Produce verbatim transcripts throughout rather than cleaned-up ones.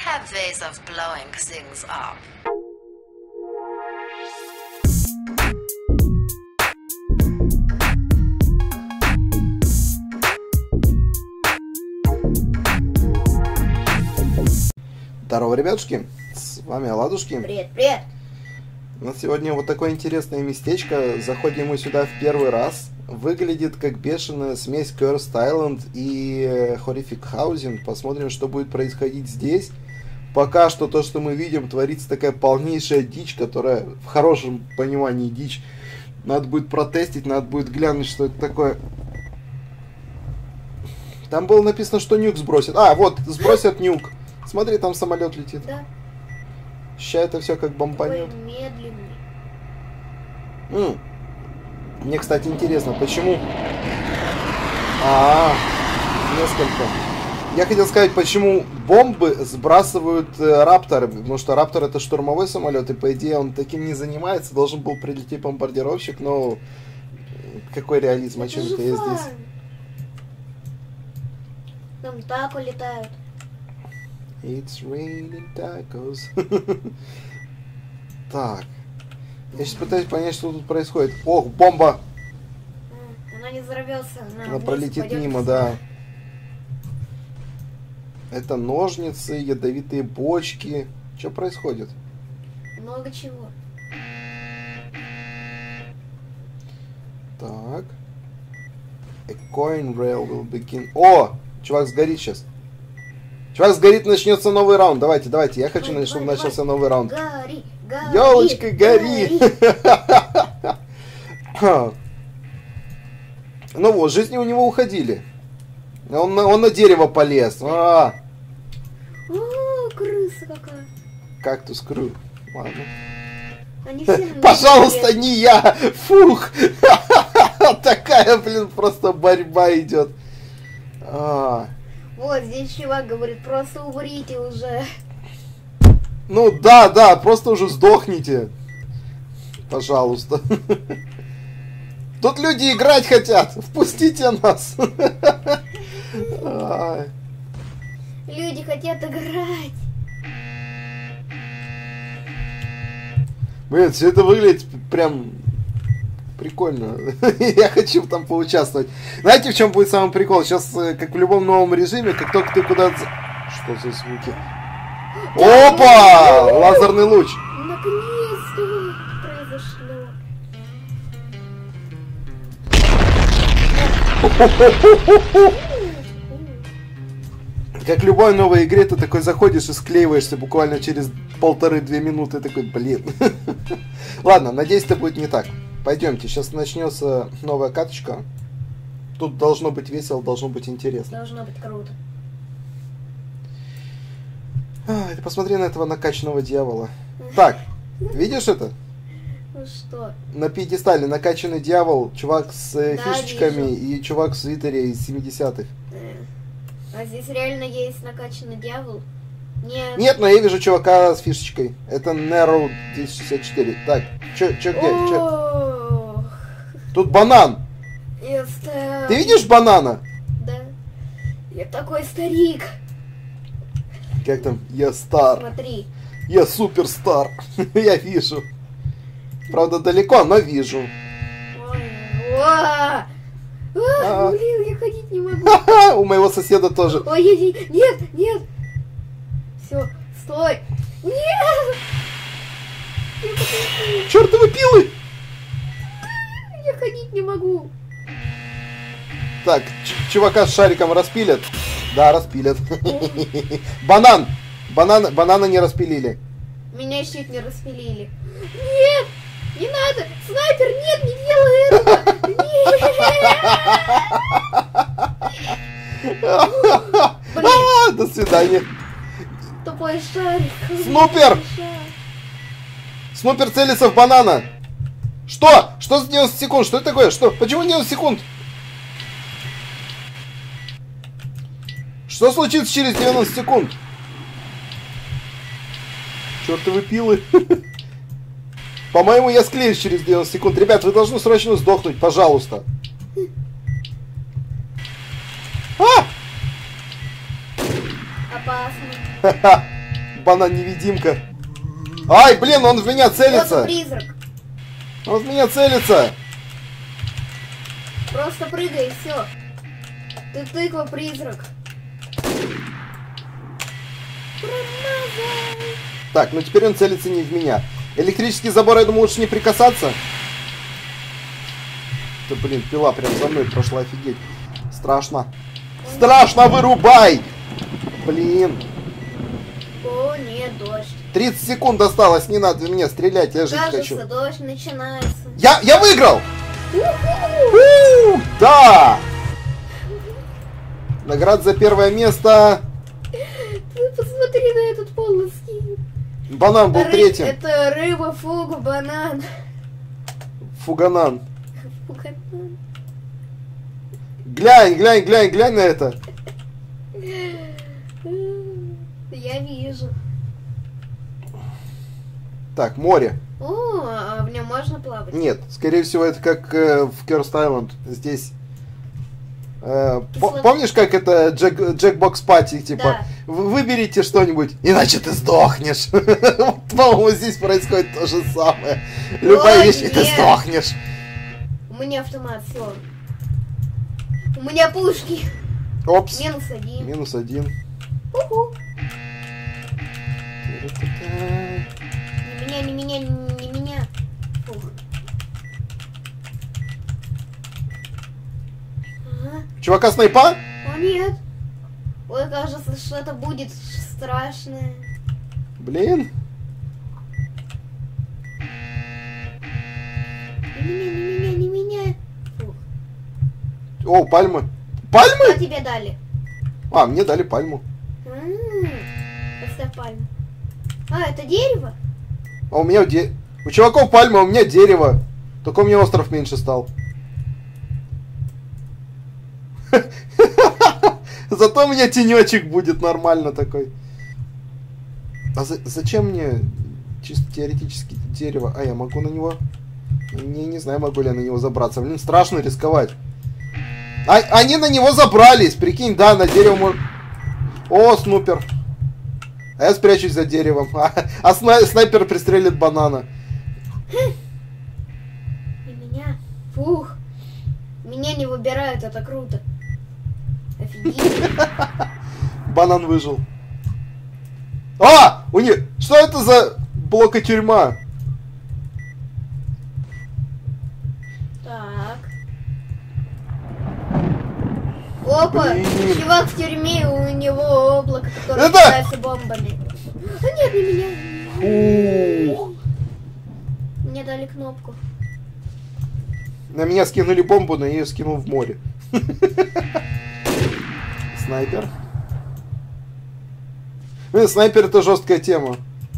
have ways of blowing things up. Здорово, ребятушки, с вами Оладушки. Привет, привет. У нас сегодня вот такое интересное местечко. Заходим мы сюда в первый раз. Выглядит как бешеная смесь Cursed Island и Horrific Housing. Посмотрим, что будет происходить здесь. Пока что то, что мы видим, творится такая полнейшая дичь, которая в хорошем понимании дичь. Надо будет протестить, надо будет глянуть, что это такое. Там было написано, что нюк сбросит. А, вот, сбросят нюк. Смотри, там самолет летит. Да. Ща это все как бомбанет. Такой медленный. М. Мне, кстати, интересно, почему... А, -а, -а несколько. Я хотел сказать, почему бомбы сбрасывают э, рапторы. Потому что раптор это штурмовой самолет, и по идее он таким не занимается. Должен был прилететь бомбардировщик, но... Какой реализм, о чем это я здесь? Там так улетают. It's raining tacos. Так. Я сейчас пытаюсь понять, что тут происходит. Ох, бомба! Она не взорвется. Она, Она пролетит мимо, да. Это ножницы, ядовитые бочки. Что происходит? Много чего. Так. A coin rail will begin. О! Чувак сгорит сейчас. Чувак сгорит, начнется новый раунд. Давайте, давайте. Я хочу, Давай, чтобы давай, начался давай. новый раунд. Гори, гори, Ёлочка, гори! гори. Ну вот, жизни у него уходили. Он, на- он на дерево полез. А, О, крыса какая. кактус крю. Ладно. Они все на Пожалуйста, земле. не я! Фух! Такая, блин, просто борьба идет. А, Вот здесь чувак говорит, просто умрите уже. ну да, да, просто уже сдохните. Пожалуйста. Тут люди играть хотят. Впустите нас. Ай. Люди хотят играть. Блин, все это выглядит прям прикольно. Я хочу там поучаствовать. Знаете, в чем будет самый прикол? Сейчас, э, как в любом новом режиме, как только ты куда-то... Что за звуки? Опа! Лазерный луч. Наконец-то произошло. Как в любой новой игре, ты такой заходишь и склеиваешься буквально через полторы-две минуты. Такой, блин. Ладно, надеюсь, это будет не так. Пойдемте, сейчас начнется новая каточка. Тут должно быть весело, должно быть интересно. Должно быть круто. Ай, ты посмотри на этого накачанного дьявола. Так, видишь это? Ну что? На пьедестале накачанный дьявол, чувак с э, Да, фишечками вижу. и чувак в свитере из семидесятых. Э, А здесь реально есть накачанный дьявол? Нет. Нет, но я вижу чувака с фишечкой. Это Nero десять шестьдесят четыре. Так, чё, чё, где? Чё? Ох, Тут банан. я стар- Ты видишь банана? Да. Я такой старик. Как там? Я стар. Смотри. Я суперстар. Я вижу. Правда, далеко, но вижу. Ой, о! А. А, блин, я ходить не могу. У моего соседа тоже. Ой, ой, ой, нет, нет. Все, стой. Нет. Я, ходить- Чёртовы пилы! я ходить не могу. Так, ч- чувака с шариком распилят? Да, распилят. Банан! Банан, банана не распилили. Меня чуть не распилили. Нет, не надо. Снайпер, нет, не делай этого. Нет. Блин. А, до свидания. Тупой шарик. Снупер! Снупер целится в банана. Что? Что за девяносто секунд? Что это такое? Что? Почему девяносто секунд? Что случится через девяносто секунд? Чёртовы пилы. По-моему, я склеюсь через девяносто секунд. Ребят, вы должны срочно сдохнуть, пожалуйста. А! Опасно. банан-невидимка. Ай, блин, он в меня Вот целится. призрак. Он в меня целится. Просто прыгай и все. Ты тыква призрак. Промазай. Так, ну теперь он целится не в меня. Электрический забор, я думаю, лучше не прикасаться. Да, блин, пила прям за мной прошла, офигеть. Страшно. Страшно, вырубай! Блин. О, нет, дождь. тридцать секунд осталось, не надо в меня стрелять, я жить Кажется, хочу. дождь начинается. Я, я выиграл! Уху! У, да! Наград за первое место. Ты посмотри на этот полоский. Банан был Ры- третьим. Это рыба, фугу, банан. Фуганан. Фуганан. Глянь, глянь, глянь, глянь на это. Я вижу. Так, море. О, а в нем можно плавать? Нет, скорее всего, это как э, в Cursed Island. Здесь... э, по- Кисло- помнишь, как это Джек, Джекбокс Пати, типа, Да. вы- выберите что-нибудь, иначе ты сдохнешь. Вот, по-моему, здесь происходит то же самое. Любая Ой, вещь, и ты нет. сдохнешь. У меня автомат, все. У меня пушки. Опс. Минус один. Минус один. Уху. Не меня, не меня, не меня. Фух. Ага. Чувака снайпа? О нет. Ой, кажется, что-то будет страшное. Блин. Не меня, не меня, не меня. Фух. О, пальмы. Пальмы? Что тебе дали? А, мне дали пальму. М, Поставь пальму. А, это дерево? А у меня де... У чуваков пальма, а у меня дерево. Только у меня остров меньше стал. Зато у меня тенечек будет нормально такой. А за- зачем мне чисто теоретически дерево? А, я могу на него... Не, не знаю, могу ли я на него забраться. Блин, страшно рисковать. А, они на него забрались. Прикинь, да, на дерево можно... О, снупер. А я спрячусь за деревом. А, а сна- снайпер пристрелит банана. И меня. Фух. Меня не выбирают, это круто. Офигеть. Банан выжил. А! У них... Что это за блока-тюрьма? Так. Опа! Блин. Чувак в тюрьме, у него облако, которое Это- питается бомбами. А нет, не меня. Ух. Мне дали кнопку. На меня скинули бомбу, но я ее скинул в море. Снайпер. Блин, снайпер это жесткая тема.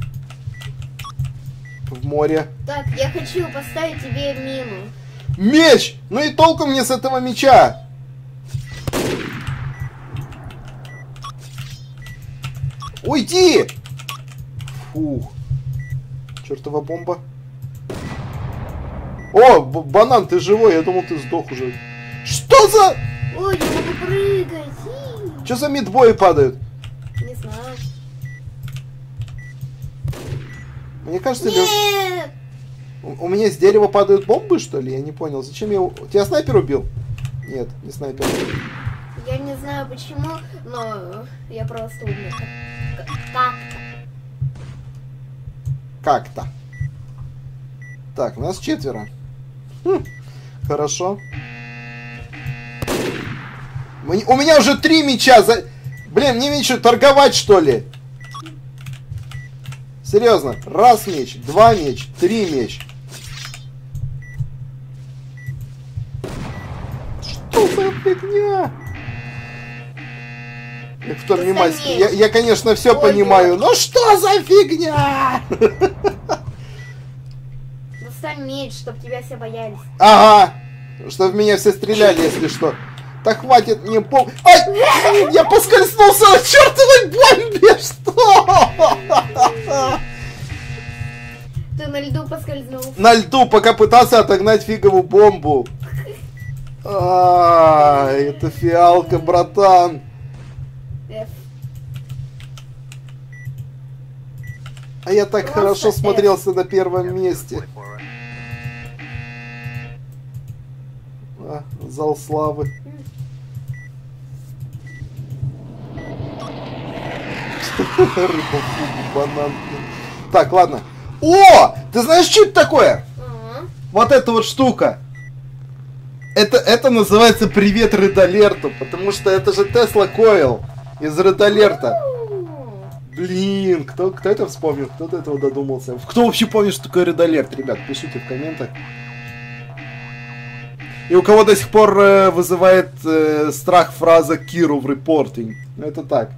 В море. Так, я хочу поставить тебе мину. Меч! Ну и толку мне с этого меча? Уйди! Фух. Чертова бомба. О, б- банан, ты живой, я думал, ты сдох уже. Что за... Ой, я могу прыгать. Что за мидбои падают? И... Не знаю. Мне кажется, ли... Нет! у у меня с дерева падают бомбы, что ли? Я не понял. Зачем я... у- Тебя снайпер убил? Нет, не снайпер. Я не знаю почему, но я просто умер. Как- Как-то. Как-то. Так, нас четверо. Хм, хорошо. Мне- У меня уже три меча. За... Блин, мне меньше торговать, что ли? Серьезно. Раз меч, два меч, три меч. Что за фигня? Я в том Достань Мимайский. меч. Я, я, конечно, все Ой, понимаю. ой. Но что за фигня? Достань меч, чтобы тебя все боялись. Ага, чтобы в меня все стреляли, если что. Так хватит мне пом... Ай! Я поскользнулся на чертовой бомбе! Что? Ты на льду поскользнулся. На льду, пока пытался отогнать фиговую бомбу. А, это фиалка, братан. F. А я так Просто хорошо F. смотрелся на первом месте. А, зал славы. Рыба, фугу, банан. Так, ладно. О! Ты знаешь, что это такое? Ага. Вот эта вот штука. Это, это называется привет Red Alert, потому что это же Tesla Coil из Red Alert. Блин, кто, кто это вспомнил? Кто до этого додумался? Кто вообще помнит, что такое Red Alert, ребят? Пишите в комментах. И у кого до сих пор э, вызывает э, страх фраза Киру в репортинг. Ну это так.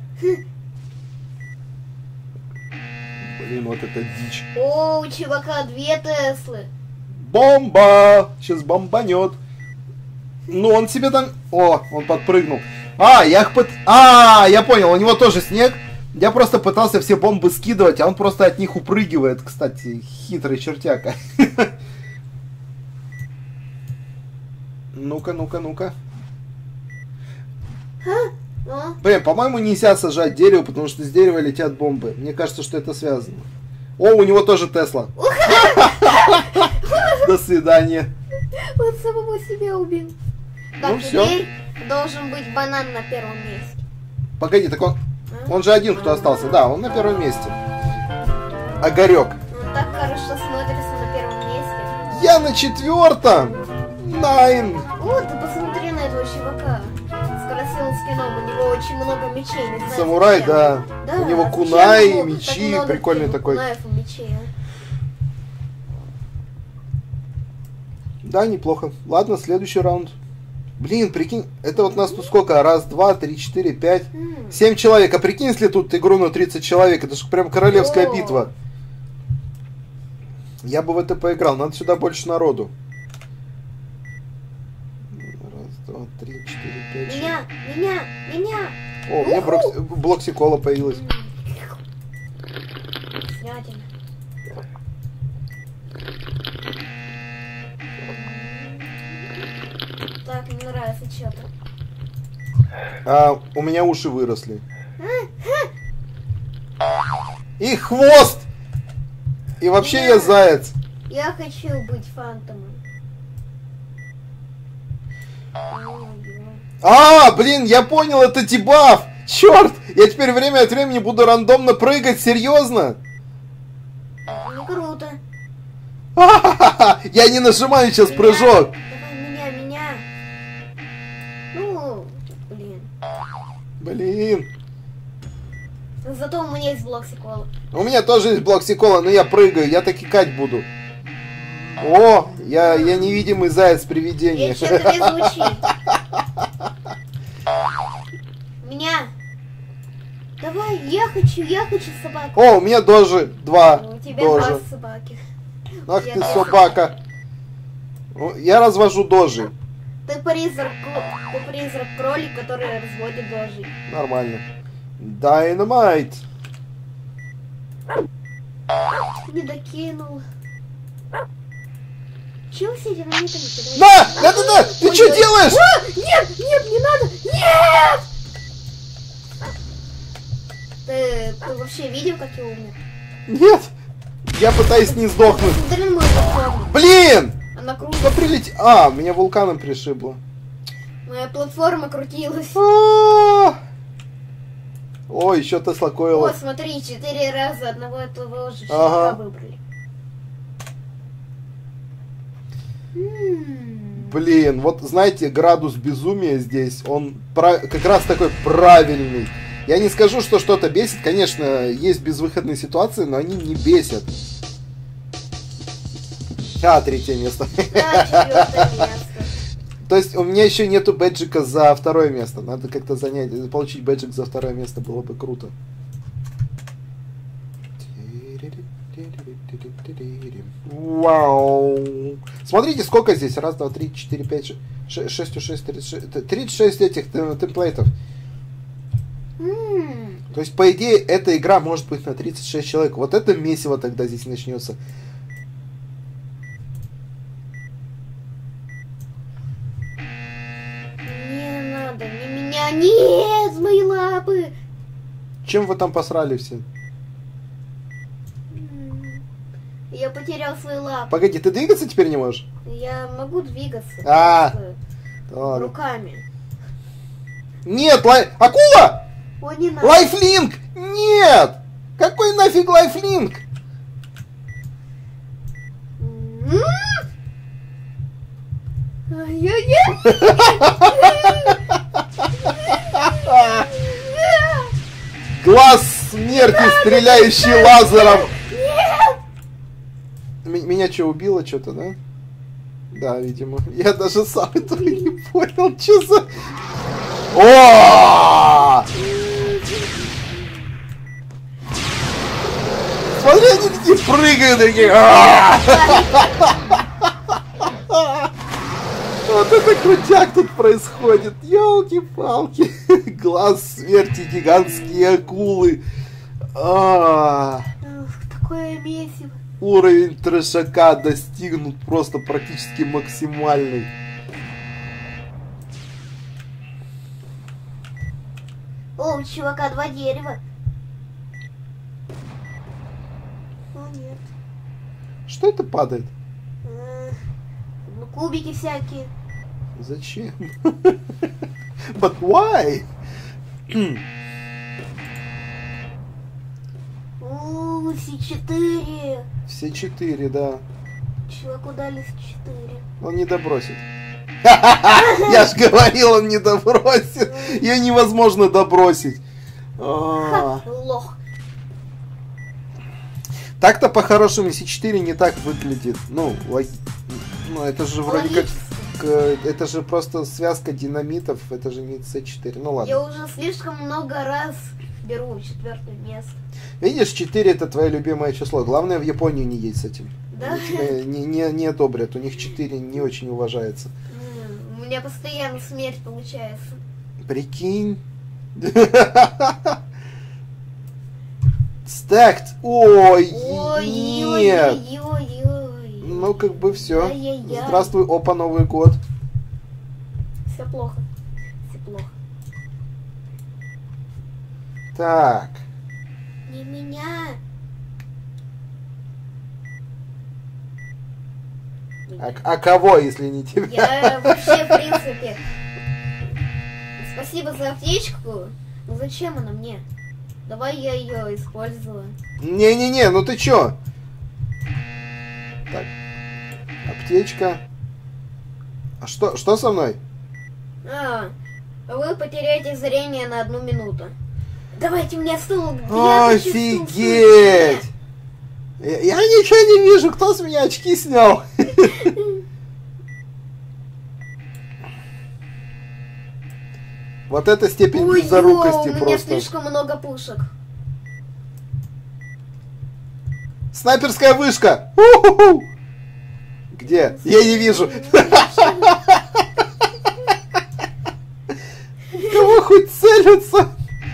Блин, вот это дичь. О, у чувака две Теслы. Бомба! Сейчас бомбанет. Ну, он себе там... О, он подпрыгнул. А, я их под... А, я понял, у него тоже снег. Я просто пытался все бомбы скидывать, а он просто от них упрыгивает. Кстати, хитрый чертяка. Ну-ка, ну-ка, ну-ка. А? Блин, по-моему, нельзя сажать дерево, потому что с дерева летят бомбы. Мне кажется, что это связано. О, у него тоже Тесла. До свидания. Он самого себя убил. Так, Ну, всё. теперь должен быть банан на первом месте. Погоди, так он... А? Он же один, кто остался. Да, он на первом месте. Огарек. Он так хорошо смотрится на первом месте. Я на четвертом. Найн. О, ты посмотри на этого чувака. С красивым скином. У него очень много мечей. Не знаю, Самурай, зачем. да. Да, У него зачем кунай, ему мечи, так много прикольный таких такой. кунаев и мечей, а? Да, неплохо. Ладно, следующий раунд. Блин, прикинь, это вот нас тут сколько? Раз, два, три, четыре, пять, М. семь человек. А прикинь, если тут игру на тридцать человек, это же прям королевская О. битва. Я бы в это поиграл. Надо сюда больше народу. Раз, два, три, четыре, пять, шесть. Меня, меня, меня. О, у меня брокс- блоксикола появилась. Снятина. Так, мне нравится что-то. А, у меня уши выросли. И хвост! И вообще я заяц. Я хочу быть фантомом. Ой-ой. А, блин, я понял, это дебаф! Черт! Я теперь время от времени буду рандомно прыгать, серьезно? Не круто. Ха-ха-ха! Я не нажимаю сейчас Меня. прыжок. Давай меня, меня. Ну, блин. Блин. Зато у меня есть блок сикола. У меня тоже есть блок сикола, но я прыгаю, я так икать буду. О, я, я невидимый заяц-привидение. Я что-то везучий. Меня. Давай, я хочу, я хочу собаку. О, у меня тоже два. У тебя Дожи. два собаки. Ах Я ты тоже. собака. О, я развожу дожи. Ты призрак, кро- ты призрак кролик, который разводит дожи. Нормально. Дайнамайт. Не докинул. Чего все динамитами кидают? На! Да-да-да! Ты Ой, что ой. делаешь? А! Нет, нет, не надо! Нет! Ты, ты вообще видел, как я умер? Нет! Я пытаюсь не сдохнуть. Смотри на мою платформу. Блин! Она Что крутится. прилетит? А, меня вулканом пришибло. Моя платформа крутилась. А! О, еще Тесла О, Койла. смотри, четыре раза одного и того же Ага. щенка выбрали. М. Блин, вот знаете, градус безумия здесь, он пра- как раз такой правильный. Я не скажу, что что-то бесит. Конечно, есть безвыходные ситуации, но они не бесят. А, третье место. Да, четвертое место. То есть у меня еще нету бэджика за второе место. Надо как-то занять, получить бэджик за второе место, было бы круто. Вау. Смотрите, сколько здесь. Раз, два, три, четыре, пять, шесть, шесть, шесть, тридцать шесть. тридцать шесть этих тем- темплейтов. М. То есть, по идее, эта игра может быть на тридцать шесть человек. Вот это месиво тогда здесь начнется. Не надо, не меня. Нет, мои лапы. Чем вы там посрали все? Я потерял свои лапы. Погоди, ты двигаться теперь не можешь? Я могу двигаться. А, просто ладно. руками. Нет, лай... акула! О, не надо. Лайфлинк! Нет! Какой нафиг лайфлинк? М-м-м. Ай-яй-яй. Глаз смерти, стреляющий лазером. М- Меня что, убило что-то, да? Да, видимо. Я даже сам этого не понял, что за... О! Смотри, они такие прыгают, такие... А! Вот это крутяк тут происходит. Ёлки-палки. Глаз смерти, гигантские акулы. А! Ух, такое месиво. Уровень трешака достигнут просто практически максимальный. О, у чувака два дерева. О, нет. Что это падает? М, Ну, кубики всякие. Зачем? But why? У, Си четыре. Все четыре, да. Чуваку дали Си четыре. Он не добросит. Я ж говорил, он не добросит. Ее невозможно добросить. А. Ха, лох. Так-то по-хорошему Си четыре не так выглядит. Ну, лог- ну это же вроде как... к- Это же просто связка динамитов. Это же не Си четыре. Ну ладно. Я уже слишком много раз беру четвертое место. Видишь, четыре это твое любимое число. Главное, в Японию не едь с этим. Да? Они тебя не, не, не одобрят. У них четыре не очень уважается. М, У меня постоянно смерть получается. Прикинь. Стакт. Ой, нет. Ой-ой-ой-ой. Ну, как бы все. Ай-яй-яй. Здравствуй, опа, Новый год. Все плохо. Все плохо. Так. Не меня. А, а кого, если не тебя? Я вообще, в принципе... Спасибо за аптечку. Но зачем она мне? Давай я ее использую. Не-не-не, ну ты чё? Так. Аптечка. А что, что со мной? А, вы потеряете зрение на одну минуту. Давайте мне стул. Я хочу стул. Офигеть! Я, я ничего не вижу, кто с меня очки снял? Вот это степень Ой, близорукости у меня просто. слишком много пушек. Снайперская вышка! У-ху-ху! Где? Я не вижу. Кого хоть целятся?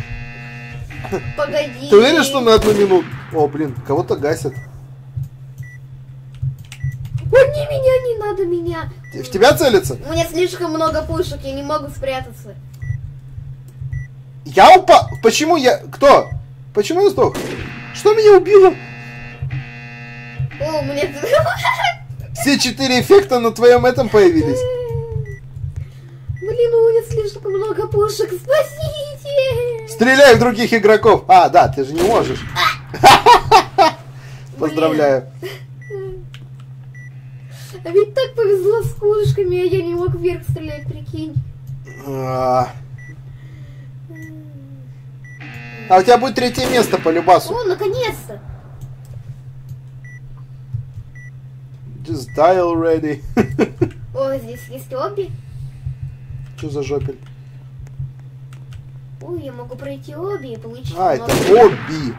Погоди. Ты уверен, что на одну минуту? О, блин, кого-то гасят. Ой, не меня, не надо меня. В тебя целятся? У меня слишком много пушек, я не могу спрятаться. Я упал. Почему я... Кто? Почему я сдох? Что меня убило? О, мне... Все четыре эффекта на твоем этом появились. Блин, у меня слишком много пушек, спасите! Стреляй в других игроков. А, да, ты же не можешь. Поздравляю. А ведь так повезло с пушками, а я не мог вверх стрелять, прикинь. А А у тебя будет третье место по любасу. О, наконец-то! Just die already. О, здесь есть обе. Что за жопель? Ой, я могу пройти обе и получить А, это много- обби.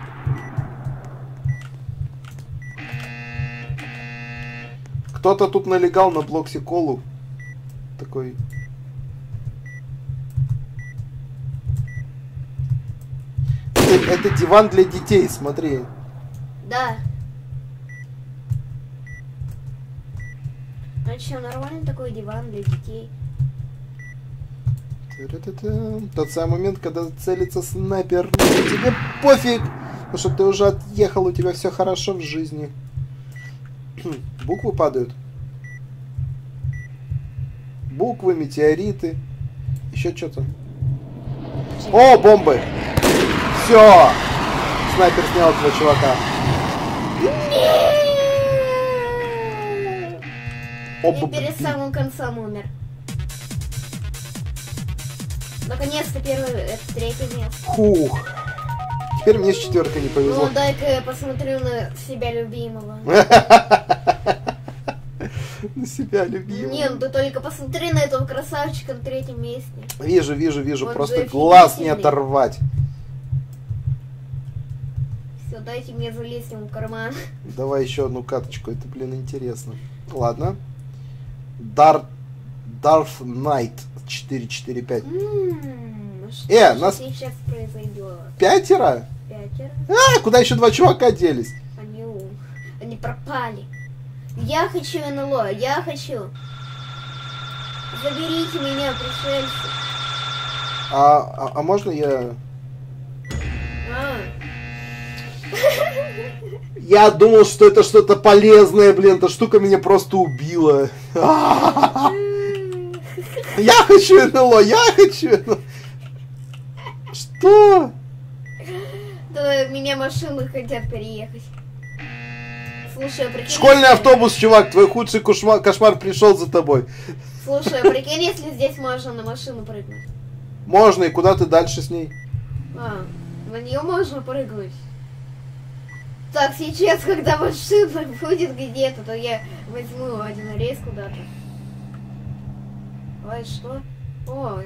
Кто-то тут налегал на блоксиколу. Такой. Это, это диван для детей, смотри. Да. А что, нормальный такой диван для детей? Та-ра-та-та. Тот самый момент, когда целится снайпер. Тебе пофиг, потому что ты уже отъехал, у тебя все хорошо в жизни. Буквы падают. Буквы, метеориты. Еще что-то. О, бомбы! Все! Снайпер снял этого чувака. И перед самым концом умер. Наконец-то первый, это третье место. Фух. Теперь мне с четверкой не повезло. Ну, дай-ка я посмотрю на себя любимого. На себя любимого. Не, ну ты только посмотри на этого красавчика на третьем месте. Вижу, вижу, вижу. Он Просто же глаз не офигительный. оторвать. Все, дайте мне залезть ему в карман. Давай еще одну каточку. Это, блин, интересно. Ладно. Дар... Darth Knight четыре четыре пять. М-м, что Э, же нас- сейчас произойдет? Пятеро? Пятеро? А, куда еще два чувака делись? Они, у- они пропали. Я хочу эн эл о, я хочу. Заберите меня, пришельцы. А, а, а можно я... А, Я думал, что это что-то полезное, блин. Эта штука меня просто убила. Я хочу эн эл о, я хочу эн эл о. Что? да, меня машины хотят переехать. Слушай, а прикинь... Школьный если- автобус, чувак, твой худший кошмар, кошмар пришел за тобой. Слушай, а прикинь, если здесь можно на машину прыгнуть? Можно, и куда ты дальше с ней? А, на нее можно прыгнуть. Так, сейчас, когда машина будет где-то, то я возьму один рейс куда-то. Ой, что? Ой.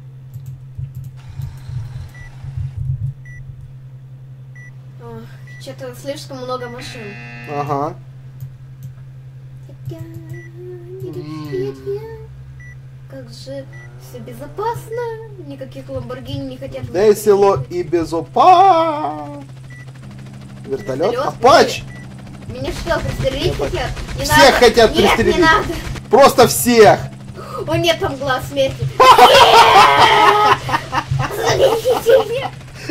Что-то слишком много машин. Ага. Как же все безопасно, никаких ламборгини не хотят. Весело и безопасно. Вертолет? Вертолет? Апач! Меня что, пристрелить Я хотят? Не Всех надо. хотят Нет, пристрелить. не надо. Просто всех! О, нет, там глаз смерти. Заберите меня.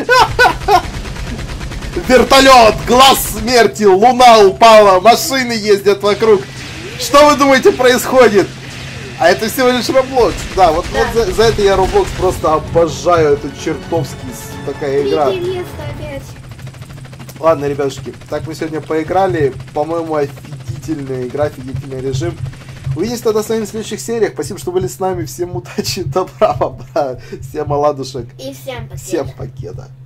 Вертолет, глаз смерти, луна упала, машины ездят вокруг. Что вы думаете происходит? А это всего лишь Roblox. Да, вот, Да. вот за, за это я Roblox просто обожаю, эту чертовски с- такая игра. Третье место опять. Ладно, ребятушки, так мы сегодня поиграли. По-моему, офигительная игра, офигительный режим. Увидимся тогда с вами в следующих сериях. Спасибо, что были с нами. Всем удачи, добра, бабра. Всем оладушек. И всем покеда. Всем покеда.